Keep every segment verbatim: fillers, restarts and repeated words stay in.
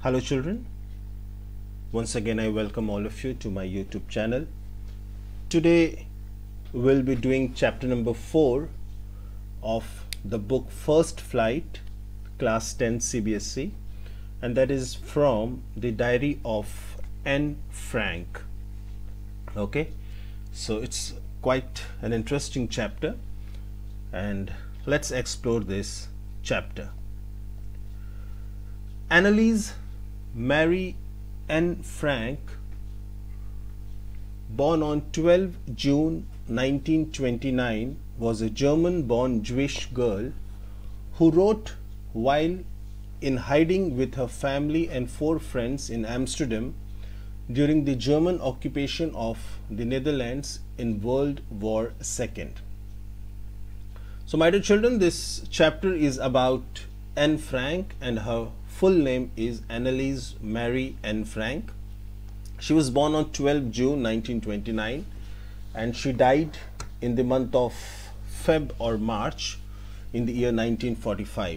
Hello children, once again I welcome all of you to my YouTube channel. Today we'll be doing chapter number four of the book First Flight, class ten C B S E, and that is from the diary of Anne Frank. Okay, so it's quite an interesting chapter and let's explore this chapter. Anneliese Marie Anne Frank, born on twelfth June nineteen twenty-nine, was a German-born Jewish girl who wrote while in hiding with her family and four friends in Amsterdam during the German occupation of the Netherlands in World War Two. So, my dear children, this chapter is about Anne Frank, and her full name is Anneliese Marie Anne Frank. She was born on twelfth June nineteen twenty-nine and she died in the month of Feb or March in the year nineteen forty-five.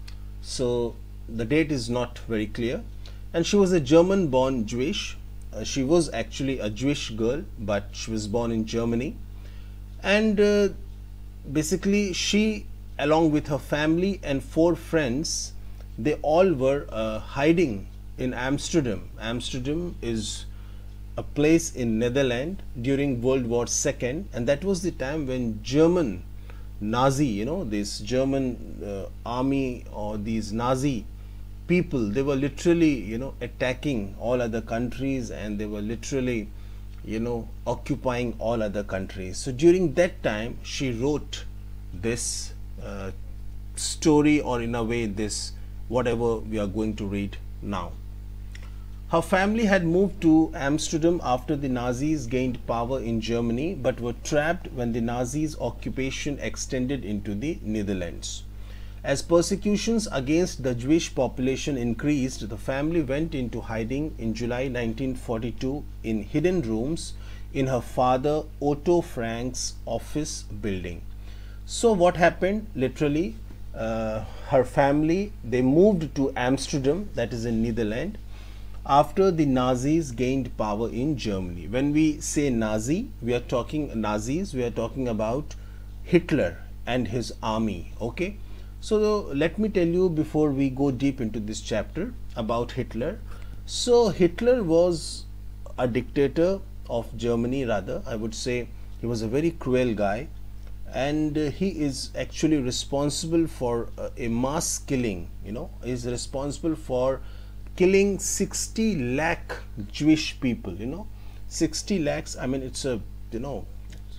So the date is not very clear, and she was a German born Jewish. Uh, she was actually a Jewish girl, but she was born in Germany, and uh, basically she, along with her family and four friends, they all were uh, hiding in Amsterdam. Amsterdam is a place in Netherlands during World War Two, and that was the time when German Nazi, you know, this German uh, army or these Nazi people, they were literally, you know, attacking all other countries, and they were literally, you know, occupying all other countries. So during that time, she wrote this uh, story, or in a way this whatever we are going to read now. Her family had moved to Amsterdam after the Nazis gained power in Germany, but were trapped when the Nazis' occupation extended into the Netherlands. As persecutions against the Jewish population increased, the family went into hiding in July nineteen forty-two in hidden rooms in her father Otto Frank's office building. So what happened? Literally, uh, her family, they moved to Amsterdam, that is in Netherlands, after the Nazis gained power in Germany. When we say Nazi, we are talking Nazis, we are talking about Hitler and his army. Okay, so let me tell you before we go deep into this chapter about Hitler. So Hitler was a dictator of Germany, rather I would say. He was a very cruel guy, and uh, he is actually responsible for uh, a mass killing. You know, he is responsible for killing sixty lakh Jewish people. You know, sixty lakhs, I mean, it's a, you know,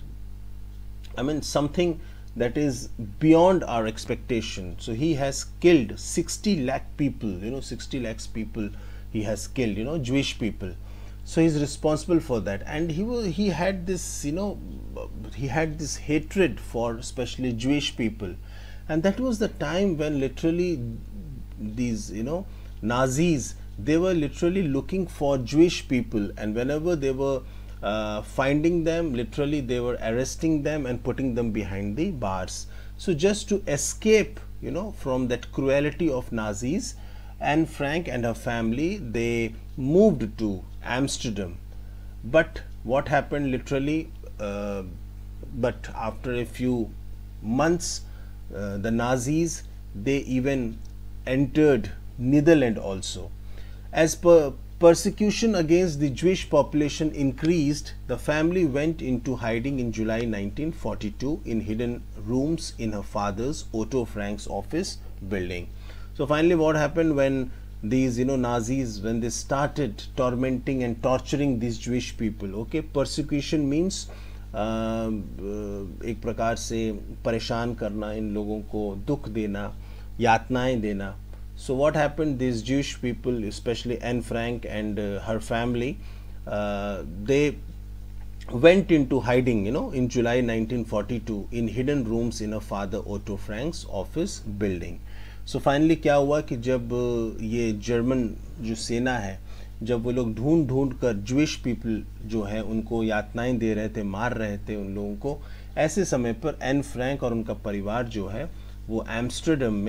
I mean something that is beyond our expectation. So he has killed sixty lakh people, you know, sixty lakhs people he has killed, you know, Jewish people. So he's responsible for that, and he was he had this, you know, he had this hatred for especially Jewish people, and that was the time when literally these, you know, Nazis, they were literally looking for Jewish people, and whenever they were uh, finding them, literally they were arresting them and putting them behind the bars. So just to escape, you know, from that cruelty of Nazis, Anne Frank and her family, they moved to Amsterdam. But what happened literally, uh, but after a few months, uh, the Nazis, they even entered Netherlands also. As per persecution against the Jewish population increased, the family went into hiding in July nineteen forty-two in hidden rooms in her father's Otto Frank's office building. So finally what happened when these, you know, Nazis, when they started tormenting and torturing these Jewish people, okay, persecution means uh, एक प्रकार से परेशान करना, इन लोगों को दुख देना, यातनाएं देना. So what happened, these Jewish people, especially Anne Frank and uh, her family, uh, they went into hiding, you know, in July nineteen forty-two in hidden rooms in her father Otto Frank's office building. So finally क्या हुआ कि जब ये German जो सेना है, जब वो लोग ढूंढ ढूंढ कर ज्विश पीपल जो है उनको यातनाएं दे रहे थे, मार रहे थे उन लोगों को, ऐसे समय पर एन फ्रैंक और उनका परिवार जो है वो एम्स्टर्डम में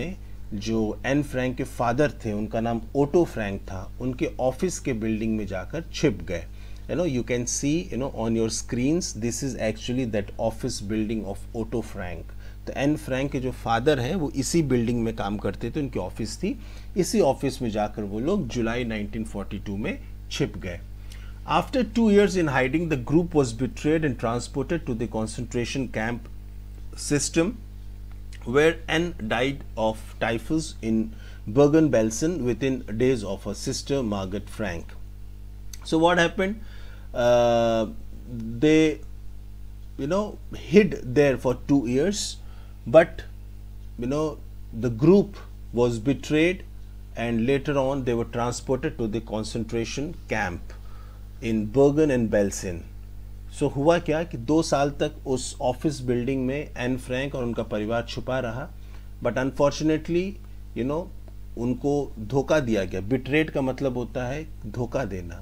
जो एन फ्रैंक के फादर थे, उनका नाम ओटो फ्रैंक था, उनके ऑफिस के बिल्डिंग में जाकर छिप गए. You know, you can see, you know, on your screens, this is actually that office building of Otto Frank. तो एन फ्रैंक के जो फादर हैं वो इसी बिल्डिंग में काम करते थे, उनकी ऑफिस थी. इसी ऑफिस में जाकर वो लोग जुलाई नाइनटीन फोर्टी टू में छिप गए. After two years in hiding, the group was betrayed and transported to the concentration camp system, where N died of typhus in Bergen-Belsen within days of her sister Margaret Frank. So what happened? Uh, they, you know, hid there for two years, but, you know, the group was betrayed, and later on they were transported to the concentration camp in Bergen and Belsen. So हुआ क्या कि दो साल तक उस office building में Anne Frank और उनका परिवार छुपा रहा, बट अनफॉर्चुनेटली, यू नो, उनको धोखा दिया गया. बिट्रेड का मतलब होता है धोखा देना,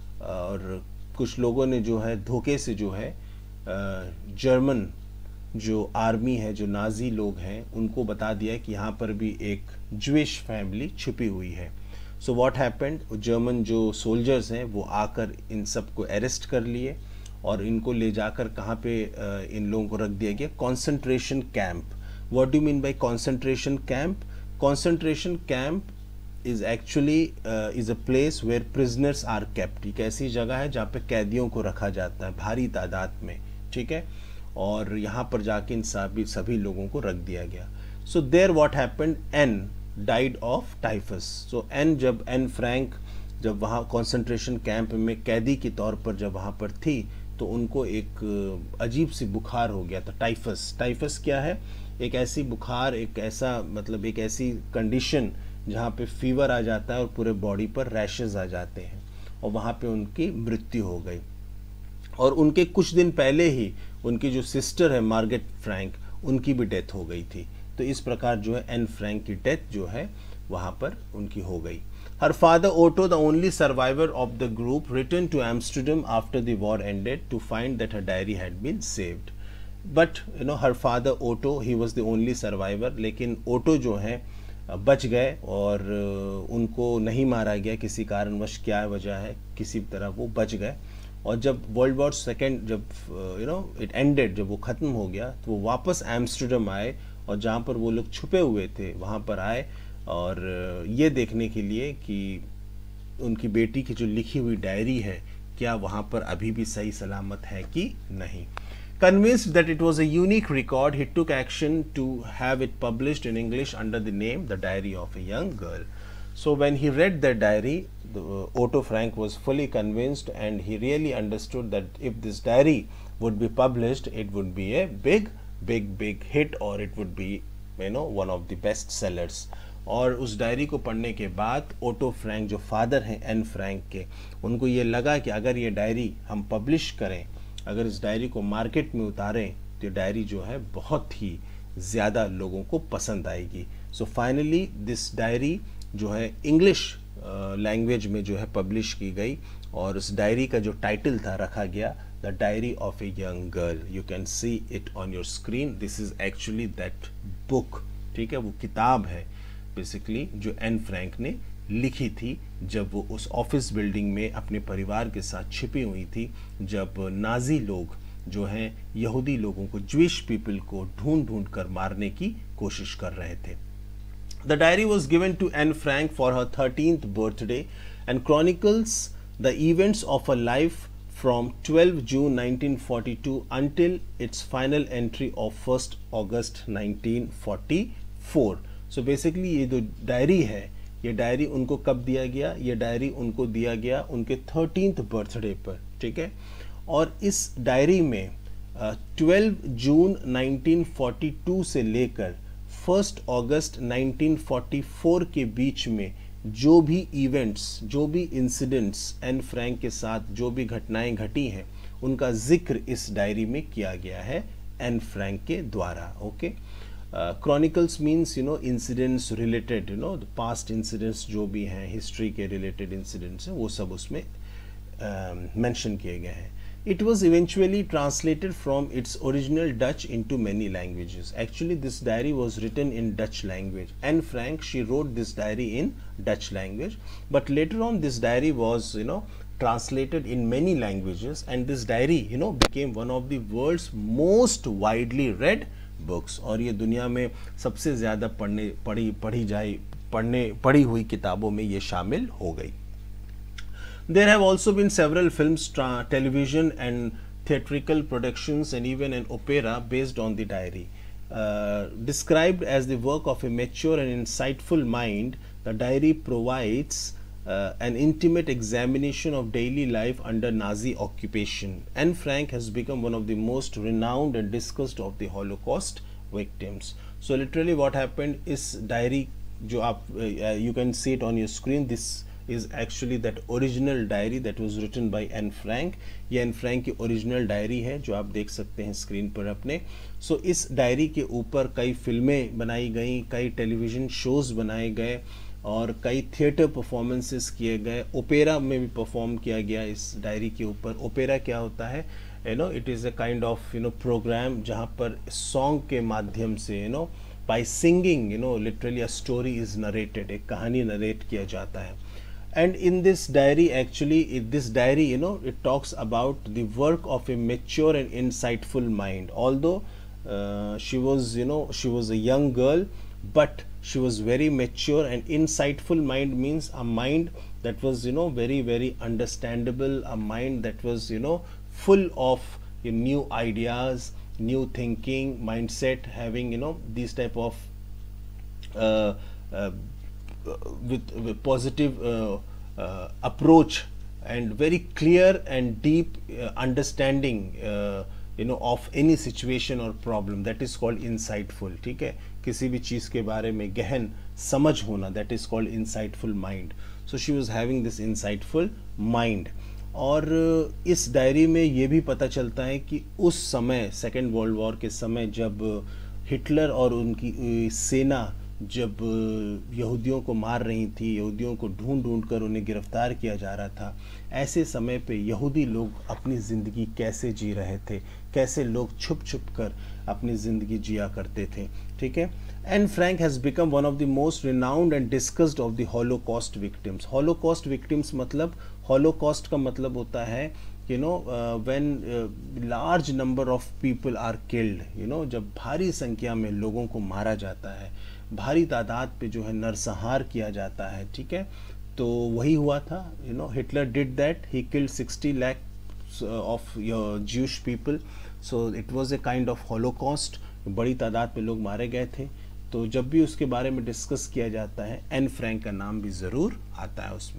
और कुछ लोगों ने जो है धोखे से जो है जर्मन जो आर्मी है, जो नाजी लोग हैं, उनको बता दिया कि यहाँ पर भी एक ज्विश फैमिली छिपी हुई है. सो व्हाट हैपेंड, जर्मन जो सोल्जर्स हैं वो आकर इन सबको अरेस्ट कर लिए और इनको ले जाकर कहाँ पे इन लोगों को रख दिया गया, concentration camp. What do mean by concentration camp? Concentration camp is actually uh, is a place where prisoners are kept. एक ऐसी जगह है जहाँ पे कैदियों को रखा जाता है भारी तादाद में, ठीक है, और यहाँ पर जाके इन सभी सभी लोगों को रख दिया गया. So there what happened, Anne died of typhus. So Anne जब एन फ्रैंक जब वहाँ कॉन्सेंट्रेशन कैंप में कैदी के तौर पर जब वहाँ पर थी, तो उनको एक अजीब सी बुखार हो गया था, टाइफस. टाइफस क्या है? एक ऐसी बुखार, एक ऐसा मतलब एक ऐसी कंडीशन जहाँ पे फीवर आ जाता है और पूरे बॉडी पर रैशेस आ जाते हैं, और वहाँ पे उनकी मृत्यु हो गई. और उनके कुछ दिन पहले ही उनकी जो सिस्टर है मार्गरेट फ्रैंक, उनकी भी डेथ हो गई थी. तो इस प्रकार जो है एन फ्रैंक की डेथ जो है वहाँ पर उनकी हो गई. Her father Otto, the only survivor of the group, return to Amsterdam after the war ended to find that her diary had been saved. But you know, her father Otto, he was the only survivor. लेकिन Otto जो है बच गए और उनको नहीं मारा गया किसी कारणवश, क्या वजह है, किसी तरह वो बच गए. और जब वर्ल्ड वॉर सेकेंड जब यू नो इट एंडेड, जब वो ख़त्म हो गया, तो वो वापस एम्स्टर्डम आए, और जहाँ पर वो लोग छुपे हुए थे वहाँ पर आए, और ये देखने के लिए कि उनकी बेटी की जो लिखी हुई डायरी है क्या वहाँ पर अभी भी सही सलामत है कि नहीं. Convinced that it was a unique record, he took action to have it published in English under the name The Diary of a Young Girl. So when he read the diary, the, uh, Otto Frank was fully convinced, and he really understood that if this diary would be published, it would be a big, big, big hit, or it would be, you know, one of the best sellers. और उस diary को पढ़ने के बाद Otto Frank जो father हैं Anne Frank के, उनको ये लगा कि अगर ये डायरी हम पब्लिश करें, अगर इस डायरी को मार्केट में उतारें, तो डायरी जो है बहुत ही ज़्यादा लोगों को पसंद आएगी. सो फाइनली दिस डायरी जो है इंग्लिश लैंग्वेज में जो है पब्लिश की गई, और उस डायरी का जो टाइटल था रखा गया the diary of a young girl. You can see it on your screen. This is actually that book, ठीक है, वो किताब है बेसिकली जो एन फ्रैंक ने लिखी थी जब वो उस ऑफिस बिल्डिंग में अपने परिवार के साथ छिपी हुई थी, जब नाजी लोग जो हैं यहूदी लोगों को, ज्विश पीपल को ढूंढ ढूंढ कर मारने की कोशिश कर रहे थे. The diary was given to Anne Frank for her thirteenth birthday and chronicles the events of a life from twelfth June nineteen forty-two until its final entry of first August nineteen forty-four. So basically ये जो diary है, ये diary उनको कब दिया गया? ये diary उनको दिया गया उनके थर्टीन्थ बर्थडे पर, ठीक है. और इस डायरी में twelve June nineteen forty two से लेकर first August nineteen forty four के बीच में जो भी इवेंट्स, जो भी इंसिडेंट्स एन फ्रैंक के साथ जो भी घटनाएं घटी हैं, उनका जिक्र इस डायरी में किया गया है एन फ्रैंक के द्वारा. Okay, chronicles means you know incidents related, you know past incidents जो भी हैं, हिस्ट्री के रिलेटेड इंसिडेंट्स हैं, वो सब उसमें मेंशन uh, किए गए हैं. It was eventually translated from its original Dutch into many languages. Actually, this diary was written in Dutch language. Anne Frank, she wrote this diary in Dutch language, but later on this diary was, you know, translated in many languages, and this diary, you know, became one of the world's most widely read books. और ये दुनिया में सबसे ज़्यादा पढ़ने पढ़ी पढ़ी जाए पढ़ने पढ़ी हुई किताबों में ये शामिल हो गई. There have also been several films, television and theatrical productions, and even an opera based on the diary. Uh, described as the work of a mature and insightful mind, the diary provides uh, an intimate examination of daily life under Nazi occupation. Anne Frank has become one of the most renowned and discussed of the Holocaust victims. So literally what happened is diary, जो आप uh, you can see it on your screen, this is actually that original diary that was written by Anne Frank. ये Anne Frank की original diary है जो आप देख सकते हैं स्क्रीन पर अपने. सो so, इस डायरी के ऊपर कई फिल्में बनाई गई, कई टेलीविज़न शोज़ बनाए गए और कई थिएटर परफॉर्मेंसेस किए गए. ओपेरा में भी परफॉर्म किया गया इस डायरी के ऊपर. ओपेरा क्या होता है? You know it is a kind of you know program जहाँ पर सॉन्ग के माध्यम से you know by singing you know literally a story is narrated, एक कहानी नरेट किया जाता है. And in this diary, actually, in this diary, you know, it talks about the work of a mature and insightful mind. Although uh, she was, you know, she was a young girl, but she was very mature, and insightful mind means a mind that was, you know, very, very understandable, a mind that was, you know, full of you know, new ideas, new thinking, mindset, having, you know, these type of uh, uh, With, with positive uh, uh, approach and very clear and deep uh, understanding uh, you know of any situation or problem, that is called insightful. ठीक है, किसी भी चीज़ के बारे में गहन समझ होना, that is called insightful mind. So she was having this insightful mind. और इस डायरी में ये भी पता चलता है कि उस समय सेकेंड वर्ल्ड वॉर के समय जब हिटलर और उनकी सेना जब यहूदियों को मार रही थी, यहूदियों को ढूंढ ढूंढ कर उन्हें गिरफ्तार किया जा रहा था, ऐसे समय पे यहूदी लोग अपनी ज़िंदगी कैसे जी रहे थे, कैसे लोग छुप छुप कर अपनी ज़िंदगी जिया करते थे. ठीक है. Anne Frank has become one of the most renowned and discussed of the Holocaust victims. Holocaust victims मतलब Holocaust का मतलब होता है you know uh, when uh, large number of people are killed, you know जब भारी संख्या में लोगों को मारा जाता है, भारी तादाद पे जो है नरसंहार किया जाता है. ठीक है. तो वही हुआ था. You know Hitler did that, he killed sixty lakh of Jewish people. So it was a kind of holocaust. बड़ी तादाद पे लोग मारे गए थे. तो जब भी उसके बारे में डिस्कस किया जाता है, एन फ्रैंक का नाम भी ज़रूर आता है उसमें.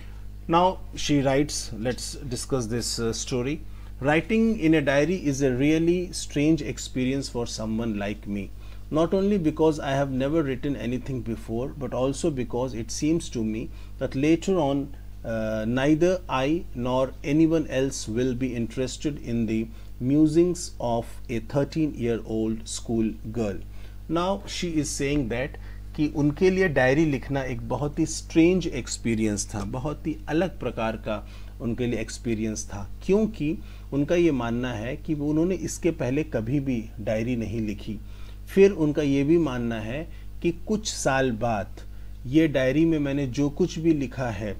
Now she writes, let's discuss this story. Writing in a diary is a really strange experience for someone like me. Not only because I have never written anything before, but also because it seems to me that later on uh, neither I nor anyone else will be interested in the musings of a thirteen year old school girl. Now she is saying that कि उनके लिए diary लिखना एक बहुत ही strange experience था, बहुत ही अलग प्रकार का उनके लिए एक्सपीरियंस था, क्योंकि उनका ये मानना है कि वो उन्होंने इसके पहले कभी भी डायरी नहीं लिखी. फिर उनका ये भी मानना है कि कुछ साल बाद ये डायरी में मैंने जो कुछ भी लिखा है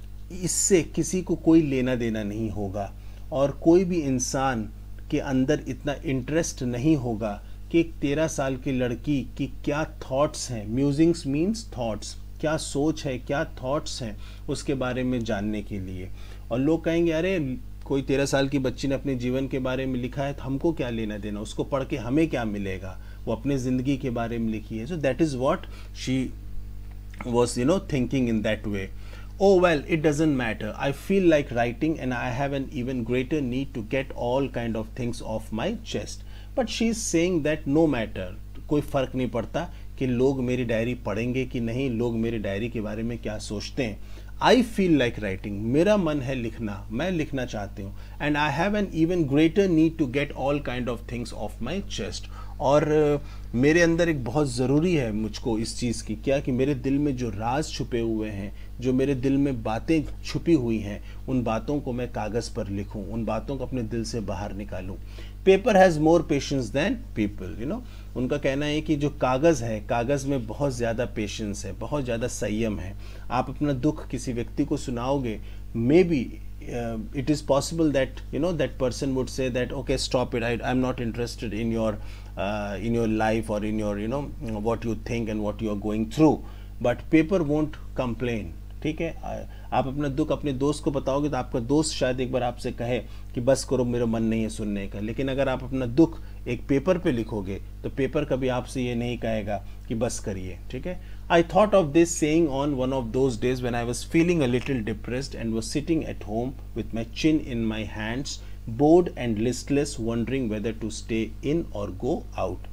इससे किसी को कोई लेना देना नहीं होगा, और कोई भी इंसान के अंदर इतना इंटरेस्ट नहीं होगा कि एक तेरह साल की लड़की की क्या थॉट्स हैं, म्यूजिंग्स मीन्स थॉट्स, क्या सोच है, क्या थॉट्स हैं उसके बारे में जानने के लिए. और लोग कहेंगे अरे कोई तेरह साल की बच्ची ने अपने जीवन के बारे में लिखा है तो हमको क्या लेना देना, उसको पढ़ के हमें क्या मिलेगा, वो अपने ज़िंदगी के बारे में लिखी है. So that is what she was you know thinking in that way. Oh well, it doesn't matter. I feel like writing and I have an even greater need to get all kind of things off my chest. But she is saying that no matter, कोई फ़र्क नहीं पड़ता कि लोग मेरी diary पढ़ेंगे कि नहीं, लोग मेरी डायरी के बारे में क्या सोचते हैं. I feel like writing, मेरा मन है लिखना, मैं लिखना चाहती हूँ. And I have an even greater need to get all kind of things off my chest. और मेरे अंदर एक बहुत ज़रूरी है मुझको इस चीज़ की, क्या कि मेरे दिल में जो राज छुपे हुए हैं, जो मेरे दिल में बातें छुपी हुई हैं, उन बातों को मैं कागज़ पर लिखूं, उन बातों को अपने दिल से बाहर निकालूं। Paper has more patience than people, you know. उनका कहना है कि जो कागज़ है, कागज़ में बहुत ज़्यादा पेशेंस है, बहुत ज़्यादा संयम है। आप अपना दुख किसी व्यक्ति को सुनाओगे, maybe Uh, it is possible that you know that person would say that okay, stop it, I, I'm not interested in your uh, in your life or in your you know what you think and what you are going through, but paper won't complain। ठीक है, आप अपना दुख अपने दोस्त को बताओगे तो आपका दोस्त शायद एक बार आपसे कहे कि बस करो, मेरा मन नहीं है सुनने का। लेकिन अगर आप अपना दुख एक पेपर पे लिखोगे तो पेपर कभी आपसे ये नहीं कहेगा कि बस करिए। ठीक है, I thought of this saying on one of those days when I was feeling a little depressed and was sitting at home with my chin in my hands, bored and listless, wondering whether to stay in or go out।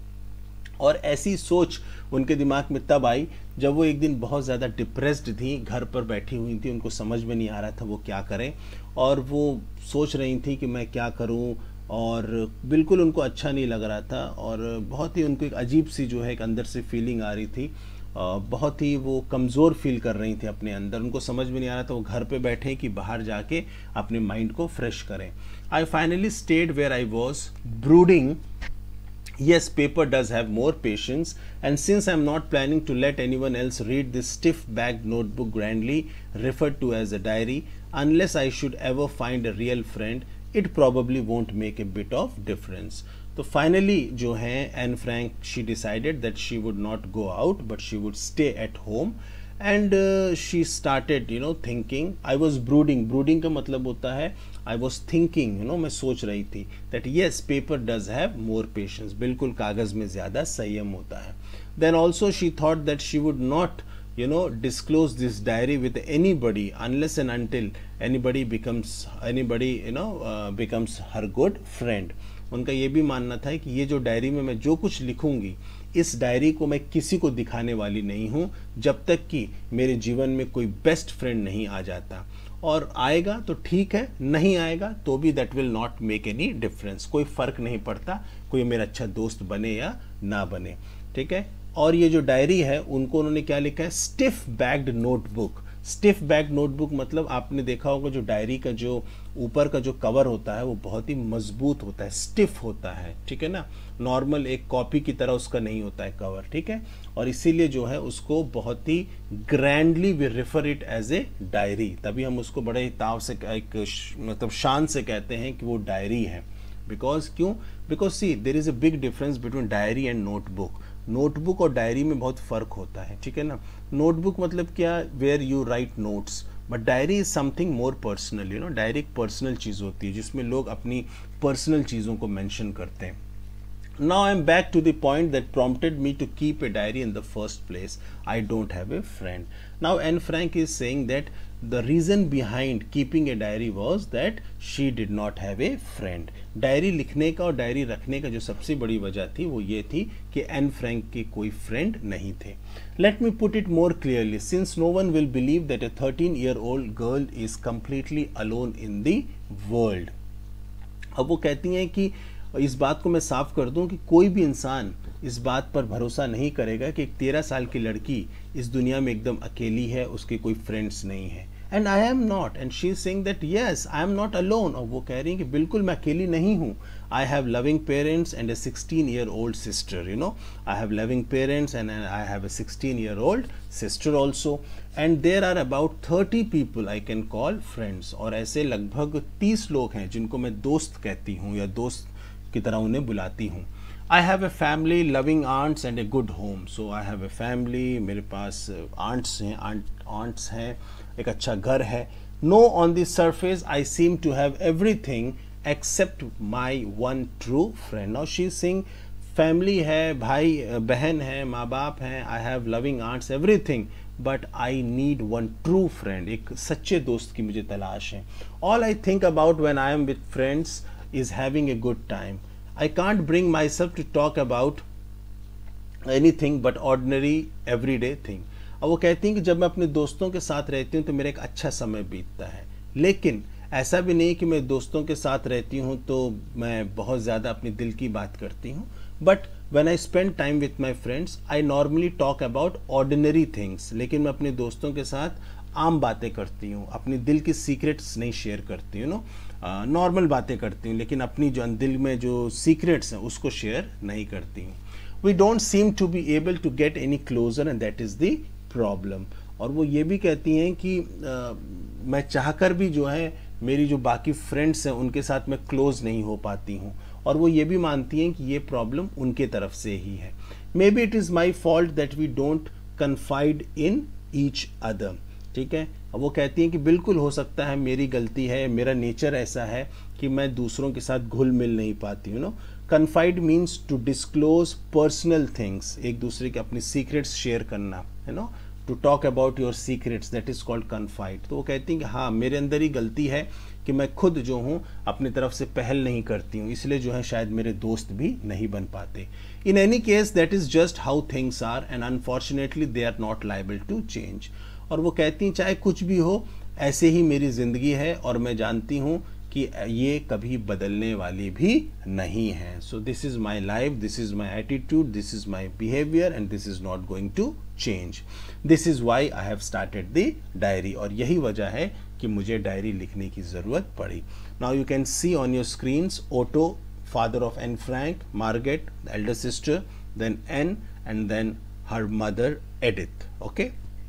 और ऐसी सोच उनके दिमाग में तब आई जब वो एक दिन बहुत ज़्यादा डिप्रेस्ड थी, घर पर बैठी हुई थी, उनको समझ में नहीं आ रहा था वो क्या करें, और वो सोच रही थी कि मैं क्या करूं, और बिल्कुल उनको अच्छा नहीं लग रहा था, और बहुत ही उनको एक अजीब सी जो है एक अंदर से फीलिंग आ रही थी, बहुत ही वो कमज़ोर फील कर रही थी अपने अंदर। उनको समझ में नहीं आ रहा था वो घर पे बैठे कि बाहर जाके अपने माइंड को फ्रेश करें। I finally stayed where I was brooding, yes, paper does have more patience, and since I'm not planning to let anyone else read this stiff-backed notebook grandly referred to as a diary, unless I should ever find a real friend, it probably won't make a bit of difference। तो finally जो है Anne Frank, she decided that she would not go out but she would stay at home, and she started you know thinking. I was brooding, brooding का मतलब होता है I was thinking, you know मैं सोच रही थी that yes, paper does have more patience, बिल्कुल कागज़ में ज़्यादा संयम होता है। Then also she thought that she would not you know disclose this diary with anybody unless and until anybody becomes anybody you know uh, becomes her good friend। उनका ये भी मानना था कि ये जो डायरी में मैं जो कुछ लिखूंगी, इस डायरी को मैं किसी को दिखाने वाली नहीं हूँ जब तक कि मेरे जीवन में कोई बेस्ट फ्रेंड नहीं आ जाता, और आएगा तो ठीक है, नहीं आएगा तो भी that will not make any difference, कोई फ़र्क नहीं पड़ता कोई मेरा अच्छा दोस्त बने या ना बने। ठीक है, और ये जो डायरी है उनको उन्होंने क्या लिखा है, stiff backed notebook. Stiff backed notebook मतलब आपने देखा होगा जो डायरी का जो ऊपर का जो कवर होता है वो बहुत ही मजबूत होता है, स्टिफ होता है। ठीक है ना, नॉर्मल एक कॉपी की तरह उसका नहीं होता है कवर। ठीक है, और इसीलिए जो है उसको बहुत ही grandly we refer it as a diary, तभी हम उसको बड़े ही ताव से एक मतलब शान से कहते हैं कि वो डायरी है। बिकॉज क्यों, because see there is a big difference between diary and notebook. Notebook और डायरी में बहुत फ़र्क होता है। ठीक है ना, नोटबुक मतलब क्या, where you write notes, but diary is something more personal. You know diary एक पर्सनल चीज़ होती है जिसमें लोग अपनी पर्सनल चीज़ों को मेंशन करते हैं। Now I'm back to the point that prompted me to keep a diary in the first place. I don't have a friend. Now Anne Frank is saying that the reason behind keeping a diary was that she did not have a friend. Diary लिखने का और diary रखने का जो सबसे बड़ी वजह थी वो ये थी कि एन फ्रैंक के कोई फ्रेंड नहीं थे। Let me put it more clearly, since no one will believe that a thirteen year old girl is completely alone in the world. अब वो कहती हैं कि इस बात को मैं साफ कर दूं कि कोई भी इंसान इस बात पर भरोसा नहीं करेगा कि एक तेरह साल की लड़की इस दुनिया में एकदम अकेली है, उसके कोई फ्रेंड्स नहीं है। And I am not, and she is saying that yes I am not alone, और वो कह रही हैं कि बिल्कुल मैं अकेली नहीं हूँ। I have loving parents and a sixteen year old sister, you know I have loving parents and I have a sixteen year old sister also, and there are about thirty people I can call friends. और ऐसे लगभग तीस लोग हैं जिनको मैं दोस्त कहती हूँ या दोस्त की तरह उन्हें बुलाती हूँ। I have a family, loving aunts and a good home. So I have a family, मेरे पास आंट्स हैं, आंट आंट्स हैं, एक अच्छा घर है। No on the surface I seem to have everything except my one true friend. Now she is saying family है, भाई बहन है, माँ बाप हैं, I have loving aunts, everything, but I need one true friend, एक सच्चे दोस्त की मुझे तलाश है। All I think about when I am with friends is having a good time. I can't bring myself to talk about anything but ordinary everyday thing. अब वो कहती हैं कि जब मैं अपने दोस्तों के साथ रहती हूँ तो मेरा एक अच्छा समय बीतता है, लेकिन ऐसा भी नहीं कि मैं दोस्तों के साथ रहती हूँ तो मैं बहुत ज़्यादा अपने दिल की बात करती हूँ, but When I spend time with my friends, I normally talk about ordinary things. लेकिन मैं अपने दोस्तों के साथ आम बातें करती हूँ, अपनी दिल की सीक्रेट्स नहीं शेयर करती हूँ, नो नॉर्मल बातें करती हूँ, लेकिन अपनी जो दिल में जो सीक्रेट्स हैं उसको शेयर नहीं करती हूँ. We don't seem to be able to get any closer and that is the problem. और वो ये भी कहती हैं कि आ, मैं चाहकर भी जो है मेरी जो बाकी फ्रेंड्स हैं उनके साथ मैं क्लोज नहीं हो पाती हूँ, और वो ये भी मानती हैं कि ये प्रॉब्लम उनके तरफ से ही है. Maybe it is my fault that we don't confide in each other. ठीक है, अब वो कहती हैं कि बिल्कुल हो सकता है मेरी गलती है, मेरा नेचर ऐसा है कि मैं दूसरों के साथ घुल मिल नहीं पाती हूँ. No confide means to disclose personal things, एक दूसरे के अपनी सीक्रेट्स शेयर करना, है नो, to talk about your secrets, that is called confide. तो वो कहती हैं कि हाँ मेरे अंदर ही गलती है कि मैं खुद जो हूँ अपनी तरफ से पहल नहीं करती हूँ, इसलिए जो है शायद मेरे दोस्त भी नहीं बन पाते. In any case that is just how things are and unfortunately they are not liable to change. और वो कहती हैं चाहे कुछ भी हो ऐसे ही मेरी ज़िंदगी है और मैं जानती हूँ कि ये कभी बदलने वाली भी नहीं है. So this is my life, this is my attitude, this is my behaviour and this is not going to change. This is why I have started the diary. और यही वजह है कि मुझे डायरी लिखने की ज़रूरत पड़ी. Now you can see on your screens Otto, father of Anne Frank, Margot elder sister, then Anne and then her mother Edith. Okay,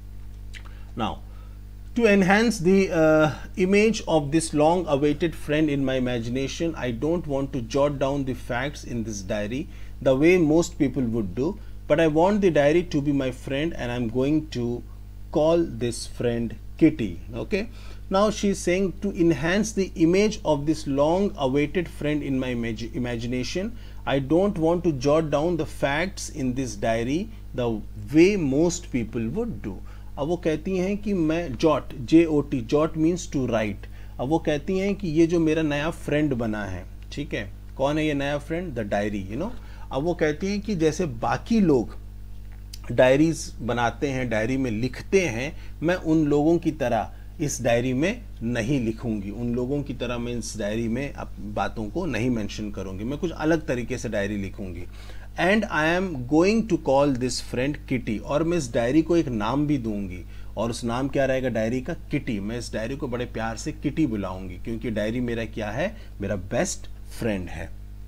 now to enhance the uh, image of this long awaited friend in my imagination, I don't want to jot down the facts in this diary the way most people would do, but I want the diary to be my friend and I'm going to call this friend Kitty. Okay, now she is saying to enhance the image of this long awaited friend in my imag imagination, I don't want to jot down the facts in this diary the way most people would do. अब वो कहती हैं कि मैं jot, J O T, jot means to write. अब वो कहती हैं कि ये जो मेरा नया फ्रेंड बना है, ठीक है, कौन है ये नया friend? The diary, you know. अब वो कहती हैं कि जैसे बाकी लोग डायरीज बनाते हैं, डायरी में लिखते हैं, मैं उन लोगों की तरह इस डायरी में नहीं लिखूंगी, उन लोगों की तरह मैं इस डायरी में अब बातों को नहीं मेंशन करूंगी, मैं कुछ अलग तरीके से डायरी लिखूंगी. And I am going to call this friend Kitty. और मैं इस डायरी को एक नाम भी दूंगी, और उस नाम क्या रहेगा डायरी का? किटी. मैं इस डायरी को बड़े प्यार से किटी बुलाऊंगी, क्योंकि डायरी मेरा क्या है? मेरा बेस्ट फ्रेंड है.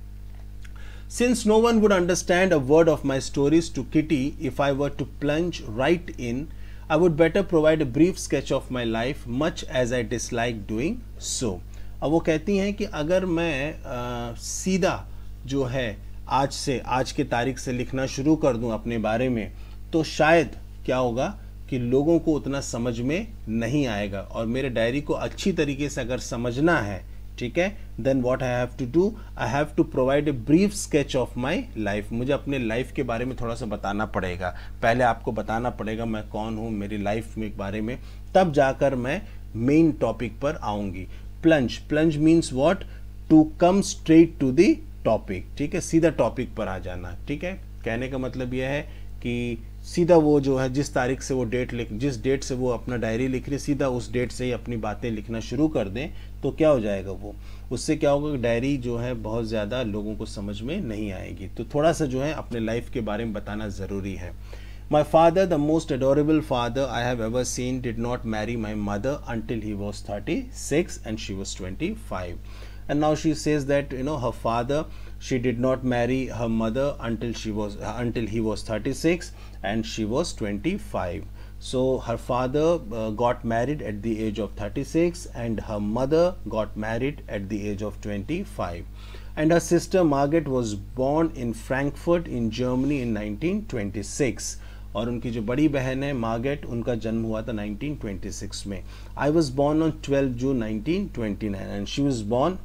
Since no one would understand a word of my stories to Kitty if I were to plunge right in, I would better provide a brief sketch of my life, much as I dislike doing so. अब वो कहती हैं कि अगर मैं आ, सीधा जो है आज से, आज के तारीख से लिखना शुरू कर दूं अपने बारे में, तो शायद क्या होगा कि लोगों को उतना समझ में नहीं आएगा. और मेरे डायरी को अच्छी तरीके से अगर समझना है, ठीक है, then what I have to do, I have to provide a brief sketch of my life. मुझे अपने लाइफ के बारे में थोड़ा सा बताना पड़ेगा, पहले आपको बताना पड़ेगा मैं कौन हूँ, मेरी लाइफ में बारे में, तब जाकर मैं मेन टॉपिक पर आऊँगी. Plunge, plunge means what? To come straight to the topic. ठीक है, सीधा टॉपिक पर आ जाना. ठीक है, कहने का मतलब यह है कि सीधा वो जो है जिस तारीख से वो डेट लिख, जिस डेट से वो अपना डायरी लिख रही, सीधा उस डेट से ही अपनी बातें लिखना शुरू कर दें, तो क्या हो जाएगा? वो उससे क्या होगा कि डायरी जो है बहुत ज़्यादा लोगों को समझ में नहीं आएगी. तो थोड़ा सा जो है अपने लाइफ के बारे में बताना ज़रूरी है. My father, the most adorable father I have ever seen, did not marry my mother until he was thirty-six and she was twenty-five. And now she says that, you know, her father, she did not marry her mother until she was uh, until he was thirty-six and she was twenty-five. So her father uh, got married at the age of thirty-six and her mother got married at the age of twenty-five. And her sister Margaret was born in Frankfurt in Germany in nineteen twenty-six. और उनकी जो बड़ी बहन है Margaret, उनका जन्म हुआ था नाइनटीन ट्वेंटी सिक्स में. I was born on twelve June nineteen twenty nine and she was born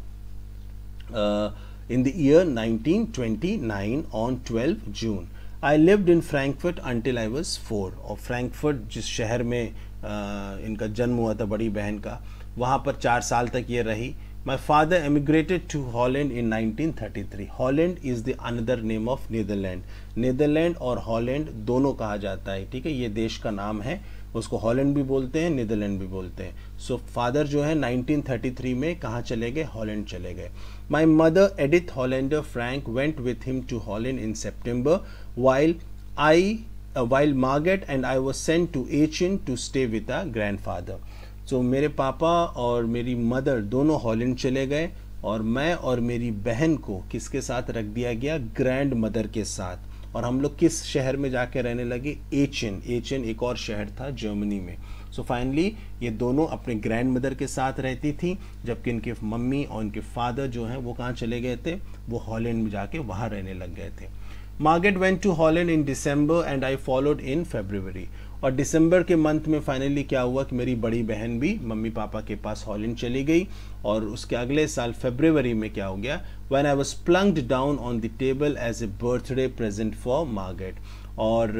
in the year nineteen twenty-nine on twelve June. I lived in Frankfurt until I was four. और Frankfurt जिस शहर में uh, इनका जन्म हुआ था बड़ी बहन का, वहाँ पर चार साल तक ये रही. My father emigrated to Holland in nineteen thirty-three. Holland is the another name of Netherlands. Netherlands और Holland दोनों कहा जाता है, ठीक है, ये देश का नाम है. उसको हॉलैंड भी बोलते हैं, नीदरलैंड भी बोलते हैं। सो so, फादर जो है नाइनटीन थर्टी थ्री में कहाँ चले गए? हॉलैंड चले गए। My mother Edith Hollander Frank went with him to Holland in September while I while Margot and I was sent to Aachen to stay with a grandfather. सो मेरे पापा और मेरी मदर दोनों हॉलैंड चले गए और मैं और मेरी बहन को किसके साथ रख दिया गया? ग्रैंड मदर के साथ। और हम लोग किस शहर में जाके रहने लगे? एचिन। एचिन एक और शहर था जर्मनी में। सो so फाइनली ये दोनों अपने ग्रैंड मदर के साथ रहती थी, जबकि इनके मम्मी और इनके फादर जो हैं वो कहाँ चले गए थे? वो हॉलैंड में जाके वहाँ रहने लग गए थे। Margot went to Holland in December and I followed in February. और दिसंबर के मंथ में फाइनली क्या हुआ कि मेरी बड़ी बहन भी मम्मी पापा के पास हॉलैंड चली गई। और उसके अगले साल फरवरी में क्या हो गया? When I was plunked down on the table as a birthday present for Margot. और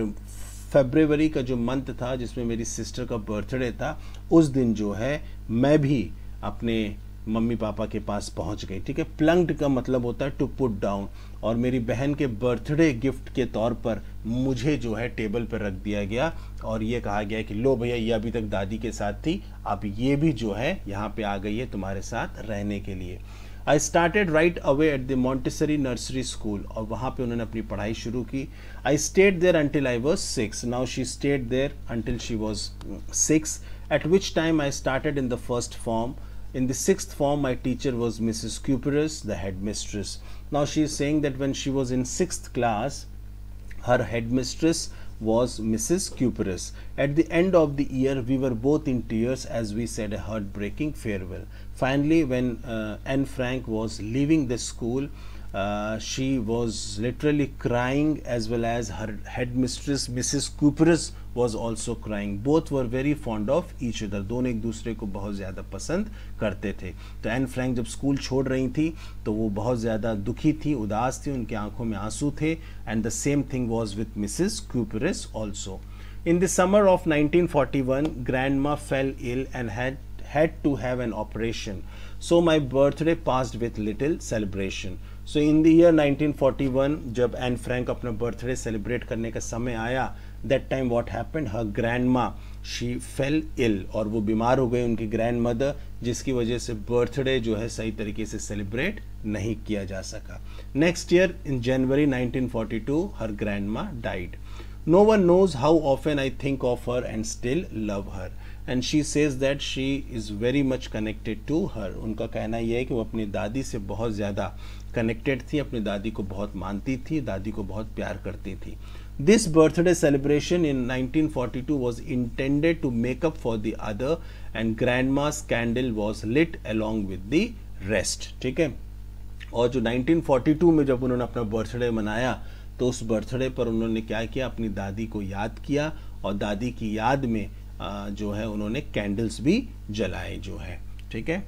फरवरी का जो मंथ था जिसमें मेरी सिस्टर का बर्थडे था, उस दिन जो है मैं भी अपने मम्मी पापा के पास पहुंच गई। ठीक है, प्लंक्ड का मतलब होता है टू पुट डाउन, और मेरी बहन के बर्थडे गिफ्ट के तौर पर मुझे जो है टेबल पर रख दिया गया और ये कहा गया कि लो भैया, ये अभी तक दादी के साथ थी, अब ये भी जो है यहाँ पे आ गई है तुम्हारे साथ रहने के लिए। I started right away at the Montessori nursery school, और वहाँ पे उन्होंने अपनी पढ़ाई शुरू की। I stayed there until I was six. Now she stayed there until she was six, at which time I started in the first form. In the sixth form, my teacher was Missus Cuperus, the headmistress. Now she is saying that when she was in sixth class, her headmistress was Missus Cuperus. At the end of the year, we were both in tears as we said a heartbreaking farewell. Finally, when uh, Anne Frank was leaving the school, uh, she was literally crying, as well as her headmistress Missus Cuperus was also crying. Both were very fond of each other. दोनों एक दूसरे को बहुत ज़्यादा पसंद करते थे। तो एन फ्रैंक जब स्कूल छोड़ रही थी तो वो बहुत ज़्यादा दुखी थी, उदास थी, उनकी आंखों में आंसू थे। And the same thing was with Mrs Kuperus also. In the summer of nineteen forty-one, Grandma fell ill and had had to have an operation. So my birthday passed with little celebration. So in the year nineteen forty-one, जब Anne Frank अपना birthday celebrate करने का समय आया, that time what happened, her grandma she fell ill, और वो बीमार हो गई, उनकी ग्रैंड मदर, जिसकी वजह से बर्थडे जो है सही तरीके से सेलिब्रेट नहीं किया जा सका। Next year in January nineteen forty two, her grandma died. No one knows how often I think of her and still love her. And she says that she is very much connected to her. उनका कहना यह है कि वो अपनी दादी से बहुत ज़्यादा कनेक्टेड थी, अपनी दादी को बहुत मानती थी, दादी को बहुत प्यार करती थी। This birthday celebration in nineteen forty-two was intended to make up for the other, and grandma's candle was lit along with the rest. ठीक है, और जो नाइनटीन फोर्टी टू में जब उन्होंने अपना बर्थडे मनाया, तो उस बर्थडे पर उन्होंने क्या किया, अपनी दादी को याद किया, और दादी की याद में आ, जो है उन्होंने कैंडल्स भी जलाए जो है। ठीक है,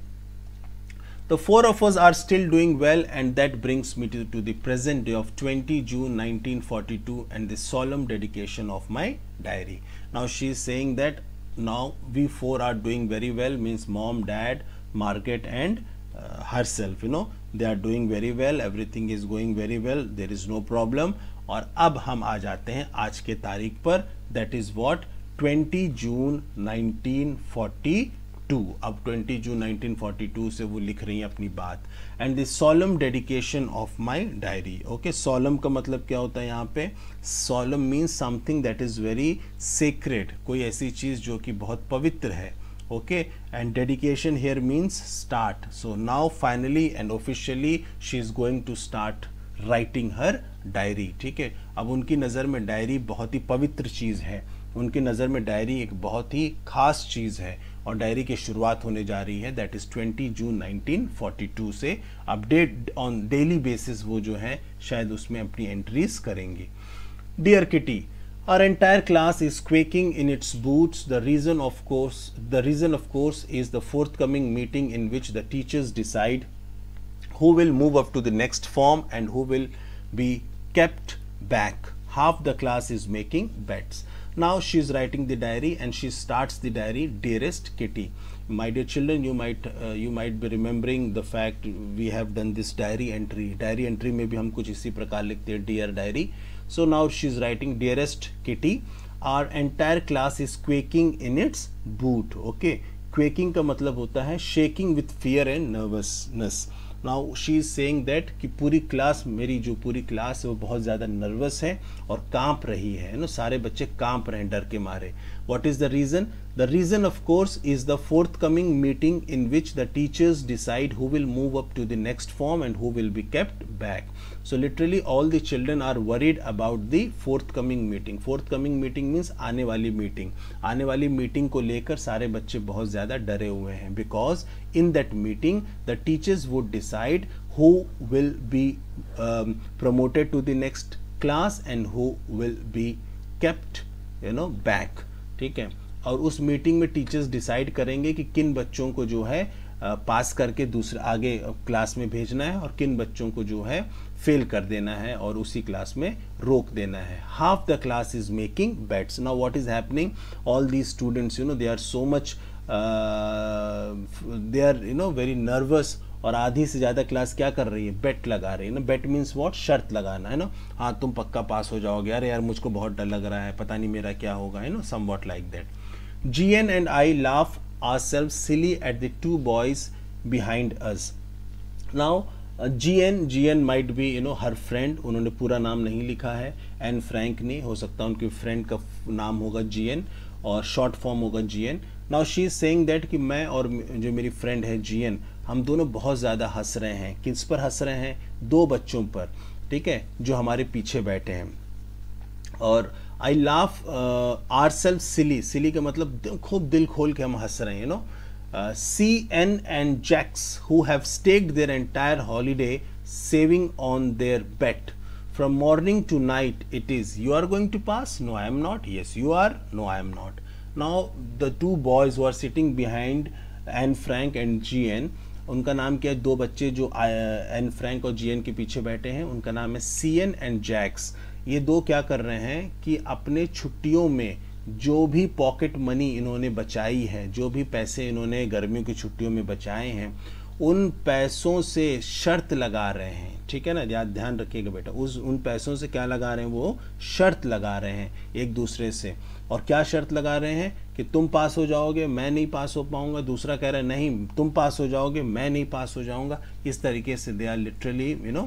The four of us are still doing well, and that brings me to, to the present day of twentieth June nineteen forty-two and the solemn dedication of my diary. Now she is saying that now we four are doing very well, means mom, dad, Margaret and uh, herself, you know, they are doing very well, everything is going very well, there is no problem. और अब हम आ जाते हैं आज के तारीख पर, that is what, twentieth June nineteen forty-two. अब twentieth June nineteen forty-two से वो लिख रही हैं अपनी बात। And the solemn dedication of my diary. Okay, solemn का मतलब क्या होता है यहाँ पे? solemn means something that is very sacred, कोई ऐसी चीज़ जो कि बहुत पवित्र है। Okay, and dedication here means start. So now finally and officially she is going to start writing her diary. ठीक है, अब उनकी नज़र में डायरी बहुत ही पवित्र चीज़ है, उनकी नज़र में डायरी एक बहुत ही खास चीज़ है, और डायरी की शुरुआत होने जा रही है, that is twentieth June nineteen forty-two से। अपडेट ऑन डेली बेसिस वो जो है शायद उसमें अपनी एंट्रीज करेंगी। Dear Kitty, our entire class is quaking in its boots. The reason of course the reason of course is the forthcoming meeting in which the teachers decide who will move up to the next form and who will be kept back. Half the class is making bets. Now she is writing the diary and she starts the diary, dearest Kitty. My dear children, you might uh, you might be remembering the fact we have done this diary entry. Diary entry में भी हम कुछ इसी प्रकार लिखते हैं, dear diary. So now she is writing, dearest Kitty, our entire class is quaking in its boot. Okay, quaking का मतलब होता है shaking with fear and nervousness. Now she is saying that कि पूरी क्लास, मेरी जो पूरी क्लास है वो बहुत ज़्यादा नर्वस है और कांप रही है ना, सारे बच्चे कांप रहे हैं डर के मारे। What is the reason? The reason of course is the forthcoming meeting in which the teachers decide who will move up to the next form and who will be kept back. So literally all the children are worried about the forthcoming meeting. Forthcoming meeting means आने वाली meeting. आने वाली meeting को लेकर सारे बच्चे बहुत ज़्यादा डरे हुए हैं, because in that meeting the teachers would decide who will be um, promoted to the next class and who will be kept you know back। ठीक है, और उस मीटिंग में टीचर्स डिसाइड करेंगे कि किन बच्चों को जो है पास करके दूसरे आगे क्लास में भेजना है और किन बच्चों को जो है फेल कर देना है और उसी क्लास में रोक देना है। Half the class is making bets. Now what is happening, all these students you know they are so much they are you know very nervous, और आधी से ज़्यादा क्लास क्या कर रही है, बेट लगा रही है ना। बेट मीन्स व्हाट, शर्त लगाना है ना। हाँ तुम पक्का पास हो जाओगे, अरे यार मुझको बहुत डर लग रहा है, पता नहीं मेरा क्या होगा, है ना, somewhat like that. G N and I laugh ourselves silly at the two boys behind us. Now uh, G N G N might be you know her friend, उन्होंने पूरा नाम नहीं लिखा है, एंड फ्रैंक नहीं हो सकता, उनके फ्रेंड का नाम होगा G N और शॉर्ट फॉर्म होगा G N। Now she is saying that कि मैं और जो मेरी फ्रेंड है G N, हम दोनों बहुत ज़्यादा हंस रहे हैं। किस पर हंस रहे हैं? दो बच्चों पर, ठीक है, जो हमारे पीछे बैठे हैं। और I laugh our self silly, silly का मतलब खूब दिल खोल के हम हंस रहे हैं, you know. C N and Jacques who have staked their entire holiday saving on their bet from morning to night it is you are going to pass, no I am not, yes you are, no I am not. Now the two boys who are sitting behind Anne Frank and G N, उनका नाम क्या है, दो बच्चे जो N Frank और G N के पीछे बैठे हैं उनका नाम है सी एन एंड जैक्स। ये दो क्या कर रहे हैं कि अपने छुट्टियों में जो भी पॉकेट मनी इन्होंने बचाई है, जो भी पैसे इन्होंने गर्मियों की छुट्टियों में बचाए हैं, उन पैसों से शर्त लगा रहे हैं। ठीक है ना, याद ध्यान रखिएगा बेटा, उस उन पैसों से क्या लगा रहे हैं, वो शर्त लगा रहे हैं एक दूसरे से। और क्या शर्त लगा रहे हैं कि तुम पास हो जाओगे, मैं नहीं पास हो पाऊंगा, दूसरा कह रहा है नहीं तुम पास हो जाओगे, मैं नहीं पास हो जाऊंगा। इस तरीके से they are literally you know